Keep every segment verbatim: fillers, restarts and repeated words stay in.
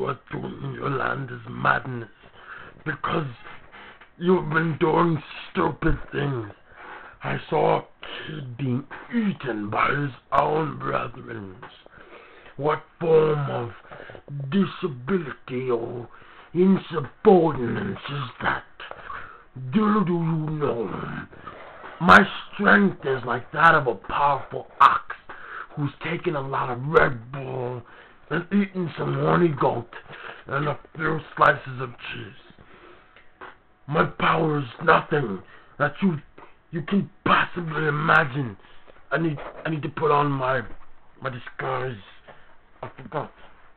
you are doing in your land is madness, because you've been doing stupid things. I saw a kid being eaten by his own brethren. What form of disability or insubordinance is that? Do, do you know? My strength is like that of a powerful ox who's taken a lot of Red Bull and eaten some horny goat and a few slices of cheese. My power is nothing that you you can possibly imagine. I need I need to put on my my disguise. I forgot.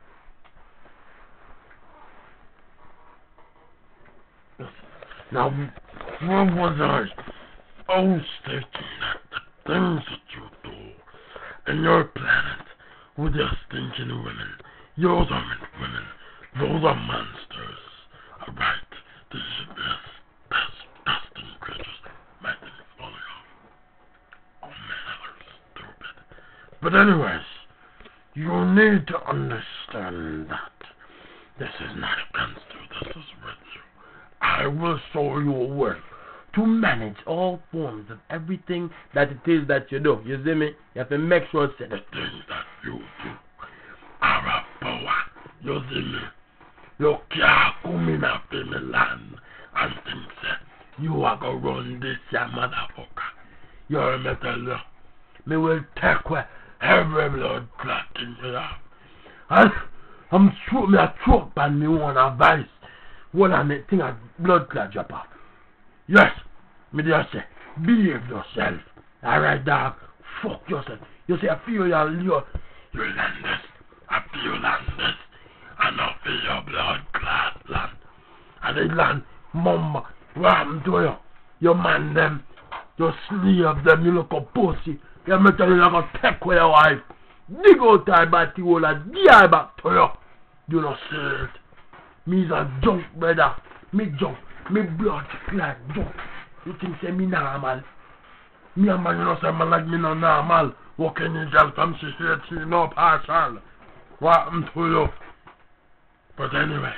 Now, where was I? I was stating that the things that you do in your planet with your stinking women, those aren't women, those are monsters. Alright, this is this, this disgusting creatures. My thing is falling off. Oh man, I look stupid. But anyways, you need to understand that this is not against you, this is with you. I will show you a way to manage all forms of everything that it is that you do. You see me? You have to make sure that the things that you do are a power. You see me? You can't come in up in the land and think that you are going to run this ya motherfucker. You hear me tell you? Me will take away every blood clot in you have. And I'm sure me a choke on me one advice. One of the thing a blood clot drop off. Yes, me just say, behave yourself. Alright, dog. Fuck yourself. You say, I feel your, your, your landers. I feel landers. I know feel your blood clot land. And they land, mama, what happened to you? You man them, you slave them, you look a pussy. You make you like a take away your wife. Dig out time by the hole and die back to you. You know, see it. Me's a junk, brother. Me junk. Me blood clot junk. You think say me normal? Me a man, you know, say man like me no normal. Walking in jail from she here, she no partial. What happened to you? But anyways,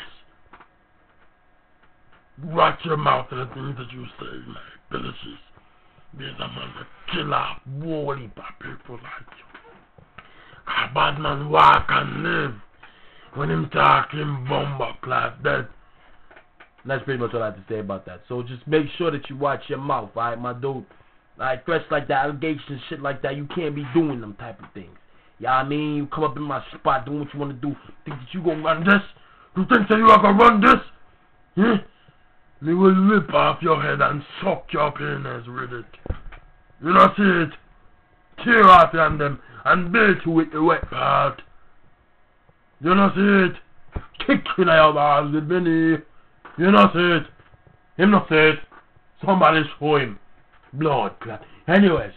watch your mouth and the things that you say, my abilities. There's a man that kill off whole heap of people like you. A bad man walk and live. When him talking bomber class dead. That's pretty much all I have to say about that. So just make sure that you watch your mouth, alright, my dude. Like threats like that, allegations, shit like that, you can't be doing them type of things. Yeah, you know I mean, you come up in my spot doing what you want to do. Think that you gonna run this? You think that you are gonna run this? Hmm? Me will rip off your head and suck your penis with it. You don't see it? Tear off on them and beat you with the wet part. You don't see it? Kick in your balls with Benny. You don't see it? Him not see it? Somebody show him. Blood clot. Anyways.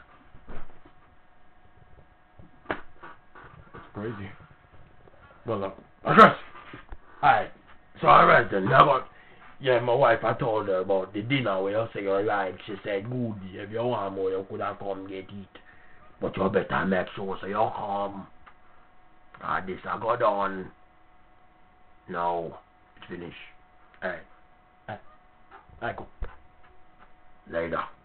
That's crazy. Well, uh, I guess. Alright. So alright then. Now about, yeah, my wife, I told her about the dinner where you say you like. She said, good, if you want more, you could have come get it. But you better make sure so you come. Ah, this I got on. No, it's finished. Alright. Alright. Alright, go. Later.